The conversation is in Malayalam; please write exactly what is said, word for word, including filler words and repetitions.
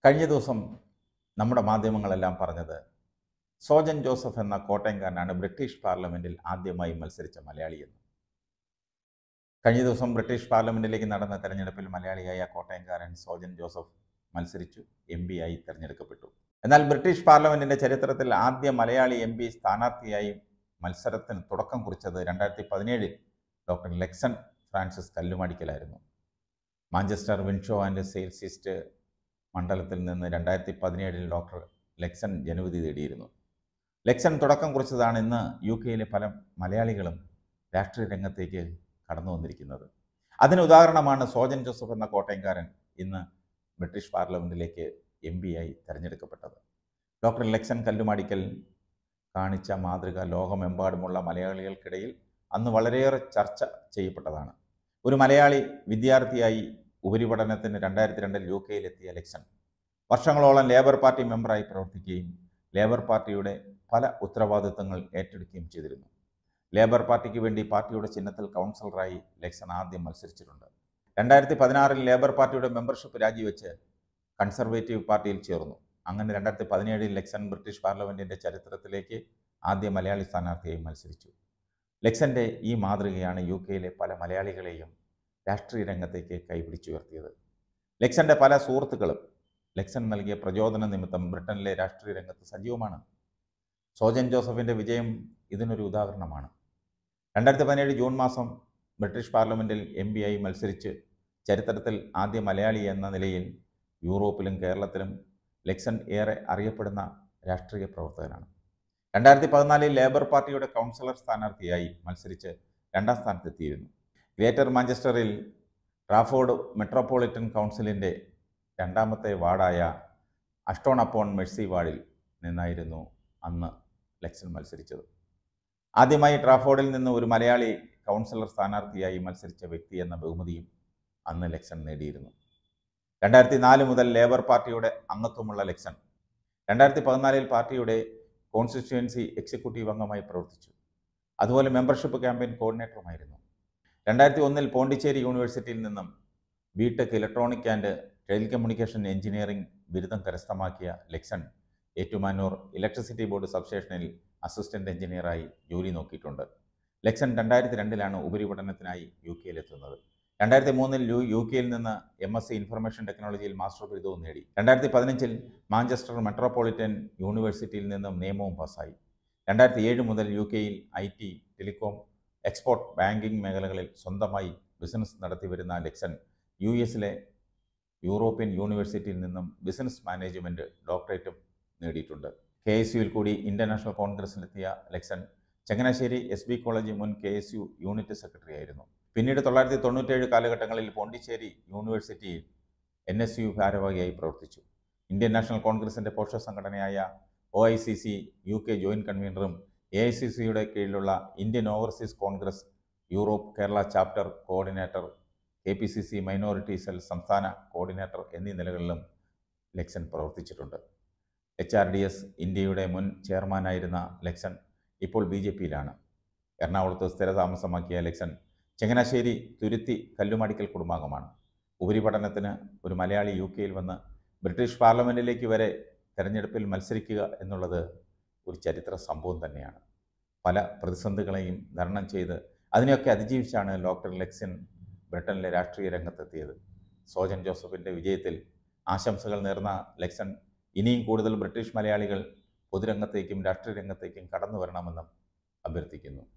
കഴിഞ്ഞ ദിവസം നമ്മുടെ മാധ്യമങ്ങളെല്ലാം പറഞ്ഞത് സോജൻ ജോസഫ് എന്ന കോട്ടയംകാരനാണ് ബ്രിട്ടീഷ് പാർലമെൻറ്റിൽ ആദ്യമായി മത്സരിച്ച മലയാളിയെന്ന്. കഴിഞ്ഞ ദിവസം ബ്രിട്ടീഷ് പാർലമെൻറ്റിലേക്ക് നടന്ന തെരഞ്ഞെടുപ്പിൽ മലയാളിയായ കോട്ടയംകാരൻ സോജൻ ജോസഫ് മത്സരിച്ചു, എം പി ആയി തിരഞ്ഞെടുക്കപ്പെട്ടു. എന്നാൽ ബ്രിട്ടീഷ് പാർലമെൻറ്റിൻ്റെ ചരിത്രത്തിൽ ആദ്യ മലയാളി എം പി സ്ഥാനാർത്ഥിയായി മത്സരത്തിന് തുടക്കം കുറിച്ചത് രണ്ടായിരത്തി പതിനേഴിൽ ഡോക്ടർ ലെക്സൺ ഫ്രാൻസിസ് കല്ലുമാടിക്കലായിരുന്നു. Manchester Wythenshawe and Sale East മണ്ഡലത്തിൽ നിന്ന് രണ്ടായിരത്തി പതിനേഴിൽ ഡോക്ടർ ലെക്സൺ ജനവിധി നേടിയിരുന്നു. ലെക്സൺ തുടക്കം കുറിച്ചതാണ് ഇന്ന് യു കെയിലെ പല മലയാളികളും രാഷ്ട്രീയ രംഗത്തേക്ക് കടന്നു വന്നിരിക്കുന്നത്. അതിന് ഉദാഹരണമാണ് സോജൻ ജോസഫ് എന്ന കോട്ടയംകാരൻ ഇന്ന് ബ്രിട്ടീഷ് പാർലമെൻറ്റിലേക്ക് എം പി ആയി തിരഞ്ഞെടുക്കപ്പെട്ടത്. ഡോക്ടർ ലെക്സൺ കല്ലുമാടിക്കൽ കാണിച്ച മാതൃക ലോകമെമ്പാടുമുള്ള മലയാളികൾക്കിടയിൽ അന്ന് വളരെയേറെ ചർച്ച ചെയ്യപ്പെട്ടതാണ്. ഒരു മലയാളി വിദ്യാർത്ഥിയായി ഉപരിപഠനത്തിന് രണ്ടായിരത്തി രണ്ടിൽ യു കെയിലെത്തിയ ലെക്സൺ വർഷങ്ങളോളം ലേബർ പാർട്ടി മെമ്പറായി പ്രവർത്തിക്കുകയും ലേബർ പാർട്ടിയുടെ പല ഉത്തരവാദിത്തങ്ങൾ ഏറ്റെടുക്കുകയും ചെയ്തിരുന്നു. ലേബർ പാർട്ടിക്ക് വേണ്ടി പാർട്ടിയുടെ ചിഹ്നത്തിൽ കൗൺസിലറായി ലെക്സൺ ആദ്യം മത്സരിച്ചിട്ടുണ്ട്. രണ്ടായിരത്തി പതിനാറിൽ ലേബർ പാർട്ടിയുടെ മെമ്പർഷിപ്പ് രാജിവെച്ച് കൺസർവേറ്റീവ് പാർട്ടിയിൽ ചേർന്നു. അങ്ങനെ രണ്ടായിരത്തി പതിനേഴിൽ ലെക്സൺ ബ്രിട്ടീഷ് പാർലമെൻറ്റിൻ്റെ ചരിത്രത്തിലേക്ക് ആദ്യ മലയാളി സ്ഥാനാർത്ഥിയായി മത്സരിച്ചു. ലെക്സൻ്റെ ഈ മാതൃകയാണ് യു കെയിലെ പല മലയാളികളെയും രാഷ്ട്രീയ രംഗത്തേക്ക് കൈപിടിച്ചുയർത്തിയത്. ലെക്സൻ്റെ പല സുഹൃത്തുക്കളും ലെക്സൺ നൽകിയ പ്രചോദന നിമിത്തം ബ്രിട്ടനിലെ രാഷ്ട്രീയ രംഗത്ത് സജീവമാണ്. സോജൻ ജോസഫിൻ്റെ വിജയം ഇതിനൊരു ഉദാഹരണമാണ്. രണ്ടായിരത്തി പതിനേഴ് ജൂൺ മാസം ബ്രിട്ടീഷ് പാർലമെൻറ്റിൽ എം പി ആയി മത്സരിച്ച് ചരിത്രത്തിൽ ആദ്യ മലയാളി എന്ന നിലയിൽ യൂറോപ്പിലും കേരളത്തിലും ലെക്സൺ ഏറെ അറിയപ്പെടുന്ന രാഷ്ട്രീയ പ്രവർത്തകനാണ്. രണ്ടായിരത്തി പതിനാലിൽ ലേബർ പാർട്ടിയുടെ കൗൺസിലർ സ്ഥാനാർത്ഥിയായി മത്സരിച്ച് രണ്ടാം സ്ഥാനത്തെത്തിയിരുന്നു. ഗ്രേറ്റർ മാഞ്ചസ്റ്ററിൽ ട്രാഫോർഡ് മെട്രോപൊളിറ്റൻ കൗൺസിലിൻ്റെ രണ്ടാമത്തെ വാർഡായ അഷ്ടോൺ അപ്പോൺ മെഴ്സി വാർഡിൽ നിന്നായിരുന്നു അന്ന് ലെക്സൺ മത്സരിച്ചത്. ആദ്യമായി ട്രാഫോർഡിൽ നിന്ന് ഒരു മലയാളി കൗൺസിലർ സ്ഥാനാർത്ഥിയായി മത്സരിച്ച വ്യക്തി എന്ന ബഹുമതിയും അന്ന് ലെക്സൺ നേടിയിരുന്നു. രണ്ടായിരത്തി നാല് മുതൽ ലേബർ പാർട്ടിയുടെ അംഗത്വമുള്ള ലെക്സൺ രണ്ടായിരത്തി പതിനാലിൽ പാർട്ടിയുടെ കോൺസ്റ്റിറ്റ്യുവൻസി എക്സിക്യൂട്ടീവ് അംഗമായി പ്രവർത്തിച്ചു. അതുപോലെ മെമ്പർഷിപ്പ് ക്യാമ്പയിൻ കോർഡിനേറ്ററുമായിരുന്നു. രണ്ടായിരത്തി ഒന്നിൽ പോണ്ടിച്ചേരി യൂണിവേഴ്സിറ്റിയിൽ നിന്നും B tech electronic and telecommunication engineering ബിരുദം കരസ്ഥമാക്കിയ ലെക്സൺ ഏറ്റുമാനൂർ ഇലക്ട്രിസിറ്റി ബോർഡ് സബ്സ്റ്റേഷനിൽ അസിസ്റ്റന്റ് എഞ്ചിനീയറായി ജോലി നോക്കിയിട്ടുണ്ട്. ലെക്സൺ രണ്ടായിരത്തി രണ്ടിലാണ് ഉപരിപഠനത്തിനായി യു കെയിലെത്തുന്നത്. രണ്ടായിരത്തി മൂന്നിൽ യു യു കെയിൽ നിന്ന് എം എസ് സി ഇൻഫർമേഷൻ ടെക്നോളജിയിൽ മാസ്റ്റർ ബിരുദവും നേടി. രണ്ടായിരത്തി പതിനഞ്ചിൽ മാഞ്ചസ്റ്റർ മെട്രോപൊളിറ്റൻ യൂണിവേഴ്സിറ്റിയിൽ നിന്നും നിയമവും പാസ്സായി. രണ്ടായിരത്തി ഏഴ് മുതൽ യു കെയിൽ I T, telecom, export, banking മേഖലകളിൽ സ്വന്തമായി ബിസിനസ് നടത്തി വരുന്ന ലെക്സൺ യു എസിലെ യൂറോപ്യൻ യൂണിവേഴ്സിറ്റിയിൽ നിന്നും ബിസിനസ് മാനേജ്മെൻറ്റ് ഡോക്ടറേറ്റും നേടിയിട്ടുണ്ട്. കെ എസ് യുവിൽ കൂടി ഇൻ്റർനാഷണൽ കോൺഗ്രസിലെത്തിയ Lexon Changanassery S B college മുൻ K S U unit secretary ആയിരുന്നു. പിന്നീട് തൊള്ളായിരത്തി തൊണ്ണൂറ്റേഴ് കാലഘട്ടങ്ങളിൽ പോണ്ടിച്ചേരി യൂണിവേഴ്സിറ്റിയിൽ എൻ എസ് യു ഭാരവാഹിയായി പ്രവർത്തിച്ചു. ഇന്ത്യൻ നാഷണൽ കോൺഗ്രസിൻ്റെ പോഷക സംഘടനയായ O I C C U K joint കൺവീനറും എ ഐ സി സിയുടെ കീഴിലുള്ള Indian overseas Congress Europe Kerala chapter coordinator, K P C C minority cell സംസ്ഥാന കോർഡിനേറ്റർ എന്നീ നിലകളിലും ലെക്സൺ പ്രവർത്തിച്ചിട്ടുണ്ട്. എച്ച് ആർ ഡി എസ് ഇന്ത്യയുടെ മുൻ ചെയർമാനായിരുന്ന ലെക്സൺ ഇപ്പോൾ ബി ജെ പിയിലാണ്. എറണാകുളത്ത് സ്ഥിരതാമസമാക്കിയ ലെക്സൺ ചങ്ങനാശ്ശേരി തുരുത്തി കല്ലുമാടിക്കൽ കുടുംബാംഗമാണ്. ഉപരിപഠനത്തിന് ഒരു മലയാളി യു കെയിൽ വന്ന് ബ്രിട്ടീഷ് പാർലമെൻറ്റിലേക്ക് വരെ തെരഞ്ഞെടുപ്പിൽ മത്സരിക്കുക എന്നുള്ളത് ഒരു ചരിത്ര സംഭവം തന്നെയാണ്. പല പ്രതിസന്ധികളെയും തരണം ചെയ്ത് അതിനെയൊക്കെ അതിജീവിച്ചാണ് ഡോക്ടർ ലെക്സൺ ബ്രിട്ടനിലെ രാഷ്ട്രീയ രംഗത്തെത്തിയത്. സോജൻ ജോസഫിൻ്റെ വിജയത്തിൽ ആശംസകൾ നേർന്ന ലെക്സൺ ഇനിയും കൂടുതൽ ബ്രിട്ടീഷ് മലയാളികൾ പൊതുരംഗത്തേക്കും രാഷ്ട്രീയ രംഗത്തേക്കും കടന്നു വരണമെന്നും അഭ്യർത്ഥിക്കുന്നു.